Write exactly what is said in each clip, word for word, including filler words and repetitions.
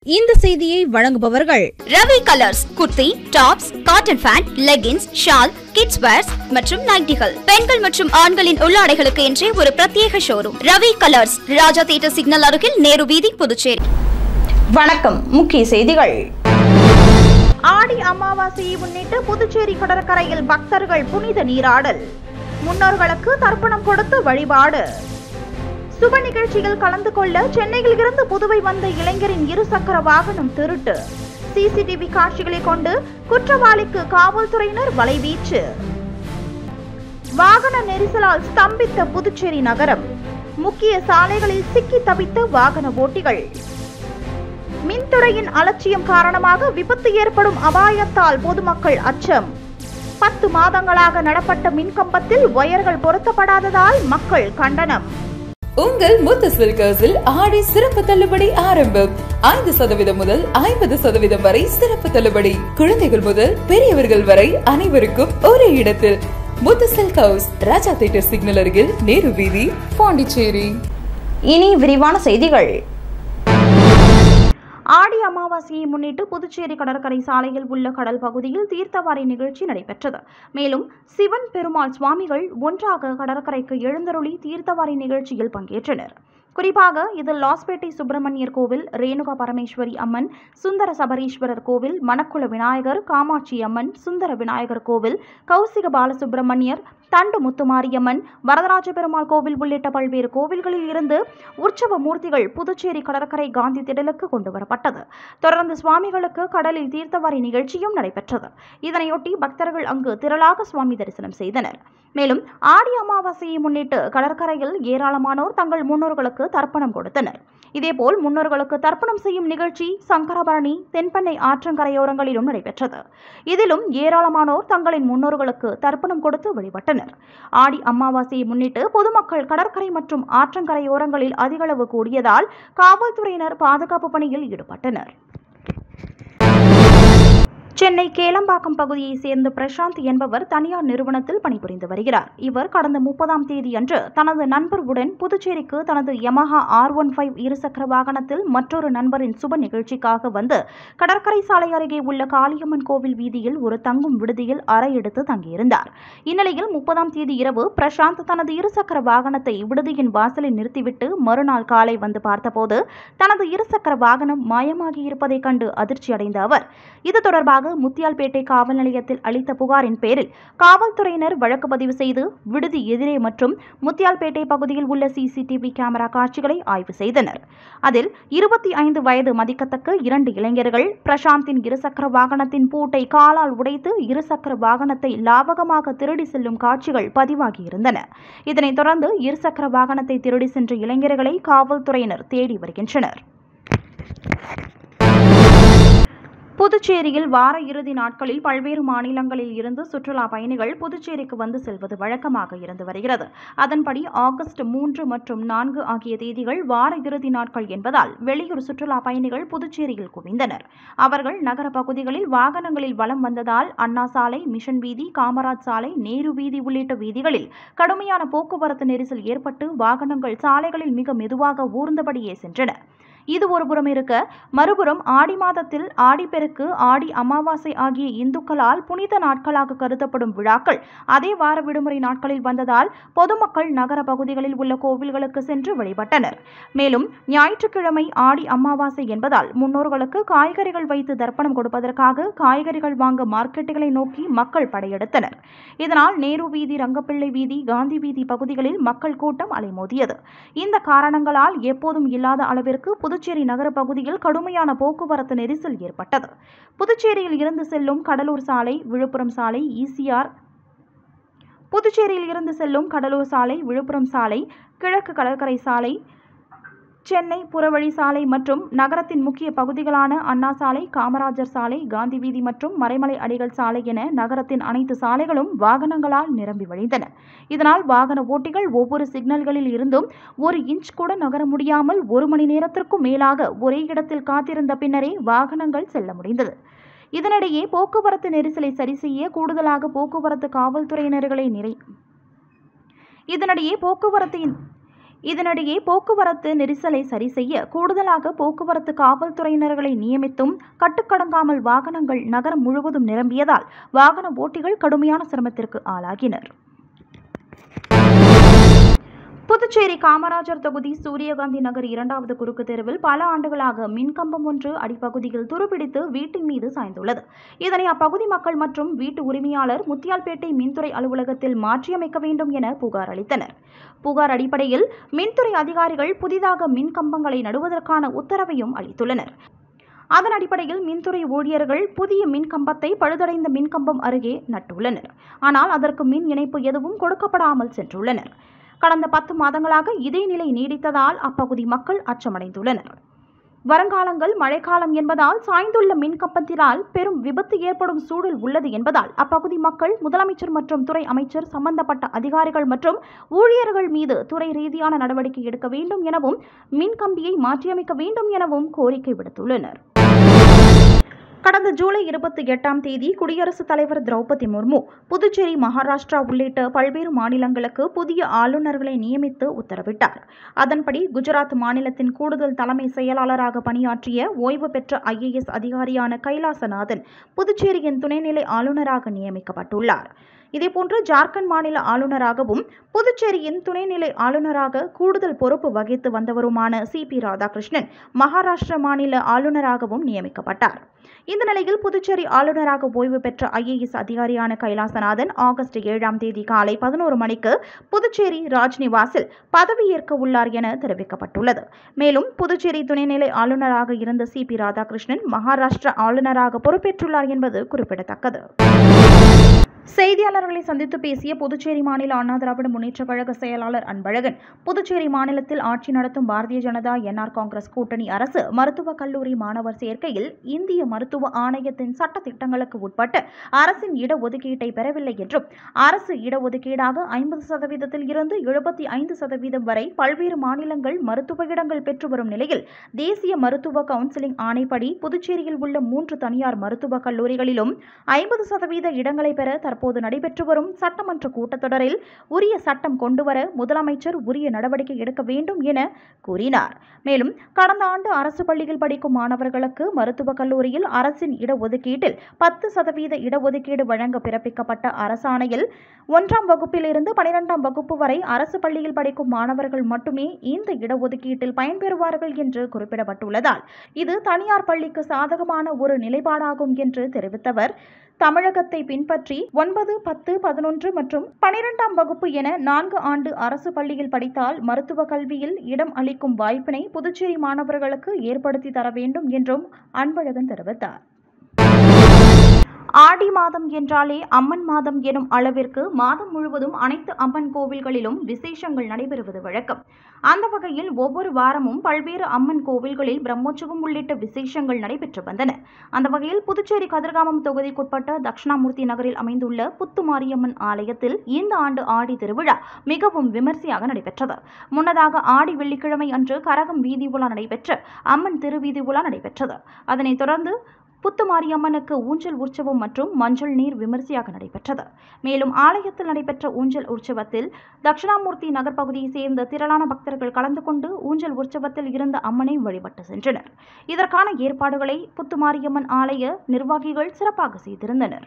இந்த செய்தியை வழங்குபவர்கள் Ravi colours. Kurti, tops, cotton pant, leggings, shawl, kids wears மற்றும் நைட்டிகள், பெண்கள் மற்றும் ஆண்களின் உள்ளாடைகளுக்கு என்றே ஒரு பிரத்யேக showroom. Ravi colours, Raja theatre signal அருகில், நேரு வீதி, புதுச்சேரி. வணக்கம். முக்கிய செய்திகள். ஆடி அமாவாசையை முன்னிட்டு புதுச்சேரி கடற்கரையில் பக்தர்கள் புனித நீராடல், முன்னோர்களுக்கு தர்ப்பணம் கொடுத்து வழிபாடு. சுப நிகழ்ச்சியில் கலந்து கொள்ள சென்னையில் இருந்து புதுவை வந்த இளைஞரின் இருசக்கர வாகனம் திருட்டு, சிசிடிவி காட்சிகளை கொண்டு குற்றவாளிக்கு காவல்துறையினர் வலைவீச்சு. வாகன நெரிசலால் ஸ்தம்பித்த புதுச்சேரி நகரம், முக்கிய சாலைகளில் சிக்கி தவித்த வாகன ஓட்டிகள். மின்துறையின் அலட்சியம் காரணமாக விபத்து ஏற்படும் அபாயத்தால் பொதுமக்கள் அச்சம். பத்து மாதங்களாக நடப்பட்ட மின்கம்பத்தில் ஒயர்கள் பொருத்தப்படாததால் மக்கள் கண்டனம். உங்கள் முத்து சில்கர்ஸில் ஆடி சிறப்பு தள்ளுபடி ஆரம்பம். ஐந்து சதவீதம் முதல் ஐம்பது சதவீதம் வரை சிறப்பு தள்ளுபடி. குழந்தைகள் முதல் பெரியவர்கள் வரை அனைவருக்கும் ஒரே இடத்தில். முத்து சில்கர்ஸ், ராஜா தியேட்டர் சிக்னல் அருகில், நேரு வீதி, பாண்டிச்சேரி. இனி விரிவான செய்திகள். ஆடி அமாவாசையை முன்னிட்டு புதுச்சேரி கடற்கரை சாலையில் உள்ள கடல் பகுதியில் தீர்த்தவாரி நிகழ்ச்சி நடைபெற்றது. மேலும் சிவன் பெருமாள் சுவாமிகள் ஒன்றாக கடற்கரைக்கு எழுந்தருளி தீர்த்தவாரி நிகழ்ச்சியில் பங்கேற்றனர். குறிப்பாக இதில் லாஸ்பேட்டை சுப்பிரமணியர் கோவில், ரேணுகா பரமேஸ்வரி அம்மன், சுந்தர சபரீஸ்வரர் கோவில், மணக்குள விநாயகர், காமாட்சி அம்மன், சுந்தர விநாயகர் கோவில், கௌசிக பாலசுப்பிரமணியர், தண்டு முத்துமாரியம்மன், வரதராஜ பெருமாள் கோவில் உள்ளிட்ட பல்வேறு கோவில்களில் இருந்து உற்சவ மூர்த்திகள் புதுச்சேரி கடற்கரை காந்தி திடலுக்கு கொண்டு வரப்பட்டது. தொடர்ந்து சுவாமிகளுக்கு கடலில் தீர்த்தவாரி நிகழ்ச்சியும் நடைபெற்றது. இதனையொட்டி பக்தர்கள் அங்கு திரளாக சுவாமி தரிசனம் செய்தனர். மேலும் ஆடி அமாவாசையை முன்னிட்டு கடற்கரையில் ஏராளமானோர் தங்கள் முன்னோர்களுக்கு தர்ப்பணம் கொடுத்தனர். இதேபோல் முன்னோர்களுக்கு தர்ப்பணம் செய்யும் நிகழ்ச்சி சங்கரபரணி, தென்பெண்ணை ஆற்றங்கரையோரங்களிலும் நடைபெற்றது. இதிலும் ஏராளமானோர் தங்களின் முன்னோர்களுக்கு தர்ப்பணம் கொடுத்து வழிபட்டனர். ஆடி அமாவாசையை முன்னிட்டு பொதுமக்கள் கடற்கரை மற்றும் ஆற்றங்கரையோரங்களில் அதிகளவு கூடியதால் காவல்துறையினர் பாதுகாப்பு பணியில் ஈடுபட்டனர். சென்னை கேளம்பாக்கம் பகுதியைச் சேர்ந்த பிரசாந்த் என்பவர் தனியார் நிறுவனத்தில் பணிபுரிந்து வருகிறார். இவர் கடந்த முப்பதாம் தேதி அன்று தனது நண்பருடன் புதுச்சேரிக்கு தனது யமஹா ஆர் ஒன் ஃபைவ் இருசக்கர வாகனத்தில் மற்றொரு நண்பரின் சுப நிகழ்ச்சிக்காக வந்து கடற்கரை சாலை அருகே உள்ள காளியம்மன் கோவில் வீதியில் ஒரு தங்கும் விடுதியில் அறை எடுத்து தங்கியிருந்தார். இந்நிலையில் முப்பதாம் தேதி இரவு பிரசாந்த் தனது இருசக்கர வாகனத்தை விடுதியின் வாசலில் நிறுத்திவிட்டு மறுநாள் காலை வந்து பார்த்தபோது தனது இருசக்கர வாகனம் மாயமாகி இருப்பதை கண்டு அதிர்ச்சி அடைந்த அவர் இது தொடர்பாக முத்தியால்பேட்டை காவல் நிலையத்தில் அளித்த புகாரின் பேரில் காவல்துறையினர் வழக்கு பதிவு செய்து விடுதி எதிரே மற்றும் முத்தியால்பேட்டை பகுதியில் உள்ள சிசிடிவி கேமரா காட்சிகளை ஆய்வு செய்தனர். அதில் இருபத்தி ஐந்து வயது மதிக்கத்தக்க இரண்டு இளைஞர்கள் பிரசாந்தின் இருசக்கர வாகனத்தின் பூட்டை காலால் உடைத்து இருசக்கர வாகனத்தை லாவகமாக திருடி செல்லும் காட்சிகள் பதிவாகியிருந்தன. இதனைத் தொடர்ந்து இருசக்கர வாகனத்தை திருடி சென்ற இளைஞர்களை காவல்துறையினர் தேடி வருகின்றனர். புதுச்சேரியில் வார இறுதி நாட்களில் பல்வேறு மாநிலங்களில் இருந்து சுற்றுலா பயணிகள் புதுச்சேரிக்கு வந்து செல்வது வழக்கமாக இருந்து வருகிறது. அதன்படி ஆகஸ்ட் மூன்று மற்றும் நான்கு ஆகிய தேதிகள் வார இறுதி நாட்கள் என்பதால் வெளியூர் சுற்றுலா பயணிகள் புதுச்சேரியில் குவிந்தனர். அவர்கள் நகர பகுதிகளில் வாகனங்களில் வலம் வந்ததால் அண்ணா சாலை, மிஷன் வீதி, காமராஜ் சாலை, நேரு வீதி உள்ளிட்ட வீதிகளில் கடுமையான போக்குவரத்து நெரிசல் ஏற்பட்டு வாகனங்கள் சாலைகளில் மிக மெதுவாக ஊர்ந்தபடியே சென்றன. இது ஒருபுறம் இருக்க, மறுபுறம் ஆடி மாதத்தில் ஆடிப்பெருக்கு, ஆடி அமாவாசை ஆகிய இந்துக்களால் புனித நாட்களாக கருதப்படும் விழாக்கள் அதே வார விடுமுறை நாட்களில் வந்ததால் பொதுமக்கள் நகர பகுதிகளில் உள்ள கோவில்களுக்கு சென்று வழிபட்டனர். மேலும் ஞாயிற்றுக்கிழமை ஆடி அமாவாசை என்பதால் முன்னோர்களுக்கு காய்கறிகள் வைத்து தர்ப்பணம் கொடுப்பதற்காக காய்கறிகள் வாங்க மார்க்கெட்டுகளை நோக்கி மக்கள் படையெடுத்தனர். இதனால் நேரு வீதி, ரங்கப்பிள்ளை வீதி, காந்தி வீதி பகுதிகளில் மக்கள் கூட்டம் அலைமோதியது. இந்த காரணங்களால் எப்போதும் இல்லாத அளவிற்கு புதுச்சேரி நகர பகுதியில் கடுமையான போக்குவரத்து நெரிசல் ஏற்பட்டது. புதுச்சேரியில் இருந்து செல்லும் கடலூர் சாலை, விழுப்புரம் சாலை, ஈசிஆர் புதுச்சேரியில் இருந்து செல்லும் கடலூர் சாலை, விழுப்புரம் சாலை, கிழக்கு கடற்கரை சாலை, சென்னை புறவழி சாலை மற்றும் நகரத்தின் முக்கிய பகுதிகளான அண்ணா சாலை, காமராஜர் சாலை, காந்தி வீதி மற்றும் மறைமலை அடிகள் சாலை என நகரத்தின் அனைத்து சாலைகளும் வாகனங்களால் நிரம்பி வழிந்தன. இதனால் வாகன ஓட்டிகள் ஒவ்வொரு சிக்னல்களில் இருந்தும் ஒரு இன்ச் கூட நகர முடியாமல் ஒரு மணி நேரத்திற்கும் மேலாக ஒரே இடத்தில் காத்திருந்த பின்னரே வாகனங்கள் செல்ல முடிந்தது. இதனிடையே போக்குவரத்து நெரிசலை சரிசெய்ய கூடுதலாக போக்குவரத்து காவல்துறையினர்களை நிறை இதனிடையே போக்குவரத்தின் இதனிடையே போக்குவரத்து நெரிசலை சரி செய்ய கூடுதலாக போக்குவரத்து காவல்துறையினர்களை நியமித்தும் கட்டுக்கடங்காமல் வாகனங்கள் நகரம் முழுவதும் நிரம்பியதால் வாகன ஓட்டிகள் கடுமையான சிரமத்திற்கு ஆளாகினர். புதுச்சேரி காமராஜர் தொகுதி சூரியகாந்தி நகர் இரண்டாவது குறுக்கு தெருவில் பல ஆண்டுகளாக மின்கம்பம் ஒன்று அடிப்பகுதியில் துருப்பிடித்து வீட்டின் மீது சாய்ந்துள்ளது. இதனை அப்பகுதி மக்கள் மற்றும் வீட்டு உரிமையாளர் முத்தியால்பேட்டை மின்துறை அலுவலகத்தில் மாற்றியமைக்க வேண்டும் என புகார் அளித்தனர். புகார் அடிப்படையில் மின்துறை அதிகாரிகள் புதிதாக மின்கம்பங்களை நடுவதற்கான உத்தரவையும் அளித்துள்ளனர். அதன் அடிப்படையில் மின்துறை ஊழியர்கள் புதிய மின்கம்பத்தை பழுதடைந்த மின்கம்பம் அருகே நட்டுள்ளனர். ஆனால் அதற்கு மின் இணைப்பு எதுவும் கொடுக்கப்படாமல் சென்றுள்ளனர். கடந்த பத்து மாதங்களாக இதே நிலை நீடித்ததால் அப்பகுதி மக்கள் அச்சமடைந்துள்ளனர். வருங்காலங்கள் மழைக்காலம் என்பதால் சாய்ந்துள்ள மின்கம்பத்தினால் பெரும் விபத்து ஏற்படும் சூழல் உள்ளது என்பதால் அப்பகுதி மக்கள் முதலமைச்சர் மற்றும் துறை அமைச்சர் சம்பந்தப்பட்ட அதிகாரிகள் மற்றும் ஊழியர்கள் மீது துறை ரீதியான நடவடிக்கை எடுக்க வேண்டும் எனவும் மின்கம்பியை மாற்றியமைக்க வேண்டும் எனவும் கோரிக்கை விடுத்துள்ளனர். கடந்த ஜூலை இருபத்தி எட்டாம் தேதி குடியரசுத் தலைவர் திரௌபதி முர்மு புதுச்சேரி, மகாராஷ்டிரா உள்ளிட்ட பல்வேறு மாநிலங்களுக்கு புதிய ஆளுநர்களை நியமித்து உத்தரவிட்டார். அதன்படி குஜராத் மாநிலத்தின் கூடுதல் தலைமை செயலாளராக பணியாற்றிய ஓய்வு பெற்ற ஐ ஏ எஸ் அதிகாரியான கைலாசநாதன் புதுச்சேரியின் துணைநிலை ஆளுநராக நியமிக்கப்பட்டுள்ளார். இதேபோன்று ஜார்க்கண்ட் மாநில ஆளுநராகவும் புதுச்சேரியின் துணைநிலை ஆளுநராக கூடுதல் பொறுப்பு வகித்து வந்தவருமான சி பி ராதாகிருஷ்ணன் மகாராஷ்டிரா மாநில ஆளுநராகவும் நியமிக்கப்பட்டார். இந்த நிலையில் புதுச்சேரி ஆளுநராக ஓய்வு பெற்ற ஐ ஏ எஸ் அதிகாரியான கைலாசநாதன் ஆகஸ்ட் ஏழாம் தேதி காலை பதினோரு மணிக்கு புதுச்சேரி ராஜ்நிவாசில் பதவியேற்க உள்ளார் என தெரிவிக்கப்பட்டுள்ளது. மேலும் புதுச்சேரி துணைநிலை ஆளுநராக இருந்த சி பி ராதாகிருஷ்ணன் மகாராஷ்டிரா ஆளுநராக பொறுப்பேற்றுள்ளார் என்பது குறிப்பிடத்தக்கது. செய்தியாளர்களை சந்தித்து பேசிய புதுச்சேரி மாநில அண்ணா திராவிட முன்னேற்றக் கழக செயலாளர் அன்பழகன், புதுச்சேரி மாநிலத்தில் ஆட்சி நடத்தும் Bharatiya Janata N R Congress கூட்டணி அரசு மருத்துவக் கல்லூரி மாணவர் சேர்க்கையில் இந்திய மருத்துவ ஆணையத்தின் சட்ட திட்டங்களுக்கு உட்பட்டு அரசின் இடஒதுக்கீட்டை பெறவில்லை என்றும், அரசு இடஒதுக்கீடாக ஐம்பது சதவீதத்தில் இருந்து எழுபத்தி ஐந்து சதவீதம் வரை பல்வேறு மாநிலங்கள் மருத்துவ இடங்கள் பெற்று வரும் நிலையில் தேசிய மருத்துவ கவுன்சிலிங் ஆணைப்படி புதுச்சேரியில் உள்ள மூன்று தனியார் மருத்துவக் கல்லூரிகளிலும் ஐம்பது சதவீத இடங்களை பெற தற்போது நடைபெற்று வரும் சட்டமன்ற கூட்டத்தொடரில் உரிய சட்டம் கொண்டுவர முதலமைச்சர் உரிய நடவடிக்கை எடுக்க வேண்டும் என கூறினார். மேலும் கடந்த ஆண்டு அரசு பள்ளியில் படிக்கும் மாணவர்களுக்கு மருத்துவக் கல்லூரியில் அரசின் இடஒதுக்கீட்டில் பத்து சதவீத இடஒதுக்கீடு வழங்க பிறப்பிக்கப்பட்ட அரசாணையில் ஒன்றாம் வகுப்பில் இருந்து பனிரெண்டாம் வகுப்பு வரை அரசு பள்ளியில் படிக்கும் மாணவர்கள் மட்டுமே இந்த இடஒதுக்கீட்டில் பயன்பெறுவார்கள் என்று குறிப்பிடப்பட்டுள்ளதால் இது தனியார் பள்ளிக்கு சாதகமான ஒரு நிலைப்பாடாகும் என்று தெரிவித்தவர், தமிழகத்தை பின்பற்றி ஒன்பது, பத்து, பதினொன்று மற்றும் பனிரெண்டாம் வகுப்பு என நான்கு ஆண்டு அரசு பள்ளியில் படித்தால் மருத்துவ கல்வியில் இடம் அளிக்கும் வாய்ப்பினை புதுச்சேரி மாணவர்களுக்கு ஏற்படுத்தி தர வேண்டும் என்றும் அன்பழகன் தெரிவித்தார். ஆடி மாதம் என்றாலே அம்மன் மாதம் எனும் அளவிற்கு மாதம் முழுவதும் அனைத்து அம்மன் கோவில்களிலும் விசேஷங்கள் நடைபெறுவது வழக்கம். அந்த வகையில் ஒவ்வொரு வாரமும் பல்வேறு அம்மன் கோவில்களில் பிரம்மோற்சவம் உள்ளிட்ட விசேஷங்கள் நடைபெற்று வந்தன. அந்த வகையில் புதுச்சேரி கதிர்காமம் தொகுதிக்குட்பட்ட தட்சிணாமூர்த்தி நகரில் அமைந்துள்ள புத்துமாரியம்மன் ஆலயத்தில் இந்த ஆண்டு ஆடி திருவிழா மிகவும் விமர்சையாக நடைபெற்றது. முன்னதாக ஆடி வெள்ளிக்கிழமை அன்று கரகம் வீதி உலா நடைபெற்று அம்மன் திருவீதி உலா நடைபெற்றது. அதனைத் தொடர்ந்து புத்துமாரியம்மனுக்கு ஊஞ்சல் உற்சவம் மற்றும் மஞ்சள் நீர் விமர்சையாக நடைபெற்றது. மேலும் ஆலயத்தில் நடைபெற்ற ஊஞ்சல் உற்சவத்தில் தட்சிணாமூர்த்தி நகர் பகுதியைச் சேர்ந்த திரளான பக்தர்கள் கலந்து கொண்டு ஊஞ்சல் உற்சவத்தில் இருந்த அம்மனை வழிபட்டு சென்றனர். இதற்கான ஏற்பாடுகளை புத்துமாரியம்மன் ஆலய நிர்வாகிகள் சிறப்பாக செய்திருந்தனர்.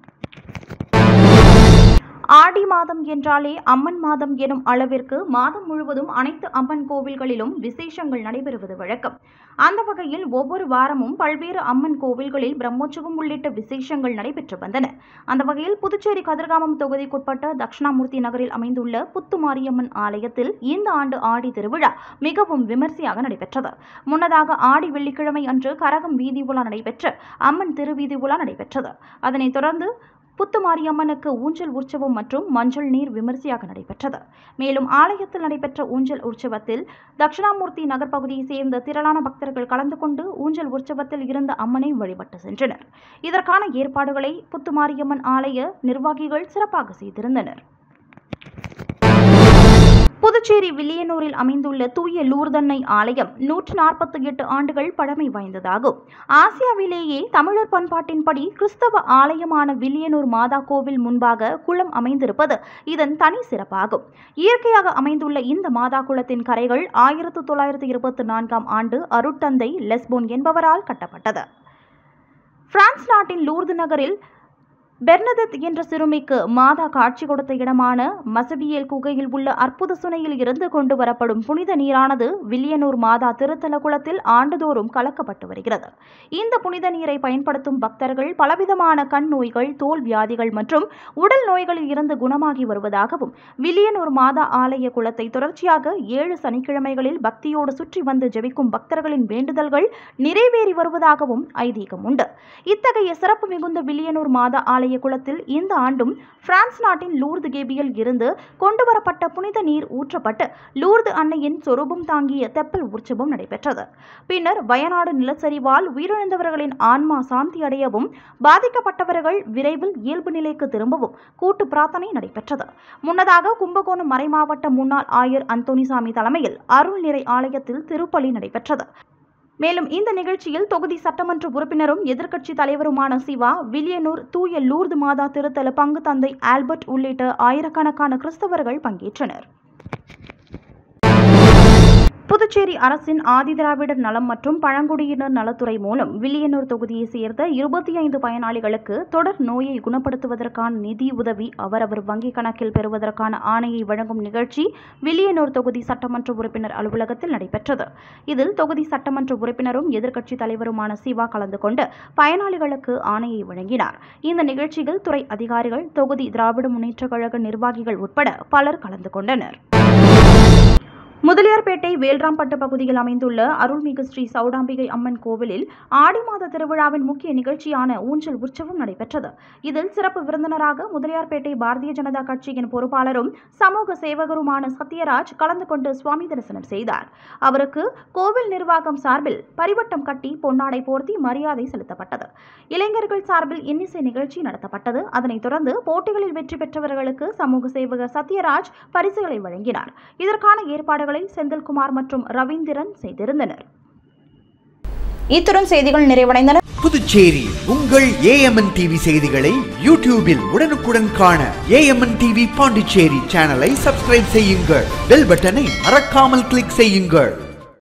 ஆடி மாதம் என்றாலே அம்மன் மாதம் எனும் அளவிற்கு மாதம் முழுவதும் அனைத்து அம்மன் கோவில்களிலும் விசேஷங்கள் நடைபெறுவது வழக்கம். அந்த வகையில் ஒவ்வொரு வாரமும் பல்வேறு அம்மன் கோவில்களில் பிரம்மோற்சவம் உள்ளிட்ட விசேஷங்கள் நடைபெற்று வந்தன. அந்த வகையில் புதுச்சேரி கதிர்காமம் தொகுதிக்குட்பட்ட தட்சிணாமூர்த்தி நகரில் அமைந்துள்ள புத்துமாரியம்மன் ஆலயத்தில் இந்த ஆண்டு ஆடி திருவிழா மிகவும் விமர்சையாக நடைபெற்றது. முன்னதாக ஆடி வெள்ளிக்கிழமை அன்று கரகம் வீதி உலா நடைபெற்று அம்மன் திருவீதி உலா நடைபெற்றது. அதனைத் தொடர்ந்து புத்துமாரியம்மனுக்கு ஊஞ்சல் உற்சவம் மற்றும் மஞ்சள் நீர் விமர்சையாக நடைபெற்றது. மேலும் ஆலயத்தில் நடைபெற்ற ஊஞ்சல் உற்சவத்தில் தட்சிணாமூர்த்தி நகர் பகுதியைச் சேர்ந்த திரளான பக்தர்கள் கலந்து கொண்டு ஊஞ்சல் உற்சவத்தில் இருந்த அம்மனை வழிபட்டு சென்றனர். இதற்கான ஏற்பாடுகளை புத்துமாரியம்மன் ஆலய நிர்வாகிகள் சிறப்பாக செய்திருந்தனர். புதுச்சேரி வில்லியனூரில் அமைந்துள்ள தூய லூர்தன்னை ஆலயம் நூற்று நாற்பத்தி எட்டு ஆண்டுகள் பழமை வாய்ந்ததாகும். ஆசியாவிலேயே தமிழர் பண்பாட்டின்படி கிறிஸ்தவ ஆலயமான வில்லியனூர் மாதா கோவில் முன்பாக குளம் அமைந்திருப்பது இதன் தனி சிறப்பாகும். இயற்கையாக அமைந்துள்ள இந்த மாதா குளத்தின் கரைகள் ஆயிரத்து தொள்ளாயிரத்து இருபத்தி நான்காம் ஆண்டு அருட்தந்தை லெஸ்போன் என்பவரால் கட்டப்பட்டது. பிரான்ஸ் நாட்டின் லூர்து நகரில் பெர்னதெத் என்ற சிறுமிக்கு மாதா காட்சி கொடுத்த இடமான மசபியேல் குகையில் உள்ள அற்புத சுனையில் இருந்து கொண்டு வரப்படும் புனித நீரானது வில்லியனூர் மாதா திருத்தல குளத்தில் ஆண்டுதோறும் கலக்கப்பட்டு வருகிறது. இந்த புனித நீரை பயன்படுத்தும் பக்தர்கள் பலவிதமான கண் நோய்கள், தோல் வியாதிகள் மற்றும் உடல் நோய்களில் இருந்து குணமாகி வருவதாகவும், வில்லியனூர் மாதா ஆலய குளத்தை தொடர்ச்சியாக ஏழு சனிக்கிழமைகளில் பக்தியோடு சுற்றி வந்து ஜெபிக்கும் பக்தர்களின் வேண்டுதல்கள் நிறைவேறி வருவதாகவும் ஐதீகம் உண்டு. இத்தகைய சிறப்பு மிகுந்த வில்லியனூர் மாதா ஆலய குளத்தில் இந்த ஆண்டும் பிரான்ஸ் நாட்டின் லூர்து கேபியில் இருந்து கொண்டுவரப்பட்ட புனித நீர் ஊற்றப்பட்டு லூர்து அன்னையின் சொரூபம் தாங்கிய தெப்பல் உற்சவம் நடைபெற்றது. பின்னர் வயநாடு நிலச்சரிவால் உயிரிழந்தவர்களின் ஆன்மா சாந்தி அடையவும், பாதிக்கப்பட்டவர்கள் விரைவில் இயல்பு நிலைக்கு திரும்பவும் கூட்டு பிரார்த்தனை நடைபெற்றது. முன்னதாக கும்பகோணம் மறைமாவட்ட முன்னாள் ஆயர் அந்தோனிசாமி தலைமையில் அருள் நிறை ஆலயத்தில் திருப்பலி நடைபெற்றது. மேலும் இந்த நிகழ்ச்சியில் தொகுதி சட்டமன்ற உறுப்பினரும் எதிர்க்கட்சி தலைவருமான சிவா, வில்லியனூர் தூய லூர்து மாதா திருத்தல பங்கு தந்தை ஆல்பர்ட் உள்ளிட்ட ஆயிரக்கணக்கான கிறிஸ்தவர்கள் பங்கேற்றனர். புதுச்சேரி அரசின் ஆதிதிராவிடர் நலம் மற்றும் பழங்குடியினர் நலத்துறை மூலம் வில்லியனூர் தொகுதியை சேர்ந்த இருபத்தி ஐந்து பயனாளிகளுக்கு தொடர் நோயை குணப்படுத்துவதற்கான நிதி உதவி அவரவர் வங்கிக் கணக்கில் பெறுவதற்கான ஆணையை வழங்கும் நிகழ்ச்சி வில்லியனூர் தொகுதி சட்டமன்ற உறுப்பினர் அலுவலகத்தில் நடைபெற்றது. இதில் தொகுதி சட்டமன்ற உறுப்பினரும் எதிர்க்கட்சி தலைவருமான சிவா கலந்து கொண்டு பயனாளிகளுக்கு ஆணையை வழங்கினார். இந்த நிகழ்ச்சியில் துறை அதிகாரிகள், தொகுதி திராவிட முன்னேற்றக் கழக நிர்வாகிகள் உட்பட பலர் கலந்து கொண்டனர். முதலியார்பேட்டை வேல்ராம்பட்டு பகுதியில் அமைந்துள்ள அருள்மிகு ஸ்ரீ சௌடாம்பிகை அம்மன் கோவிலில் ஆடி மாத திருவிழாவின் முக்கிய நிகழ்ச்சியான ஊஞ்சல் உற்சவம் நடைபெற்றது. இதில் சிறப்பு விருந்தினராக முதலியார்பேட்டை பாரதிய ஜனதா கட்சியின் பொறுப்பாளரும் சமூக சேவகருமான சத்யராஜ் கலந்து கொண்டு சுவாமி தரிசனம் செய்தார். அவருக்கு கோவில் நிர்வாகம் சார்பில் பரிவட்டம் கட்டி பொன்னாடை போர்த்தி மரியாதை செலுத்தப்பட்டது. இளைஞர்கள் சார்பில் இன்னிசை நிகழ்ச்சி நடத்தப்பட்டது. அதனைத் தொடர்ந்து போட்டிகளில் வெற்றி பெற்றவர்களுக்கு சமூக சேவகர் சத்யராஜ் பரிசுகளை வழங்கினார். இதற்கான ஏற்பாடுகள் செந்தில்குமார் மற்றும் ரவீந்திரன் செய்திருந்தனர். இத்துடன் செய்திகள் நிறைவடைந்தன. புதுச்சேரி உங்கள் ஏஎம்என் டிவி செய்திகளை யூடியூபில் உடனுக்குடன் காண ஏஎம்என் டிவி பாண்டிச்சேரி சேனலை சப்ஸ்கிரைப் செய்யுங்கள். பெல் பட்டனை மறக்காமல் கிளிக் செய்யுங்கள்.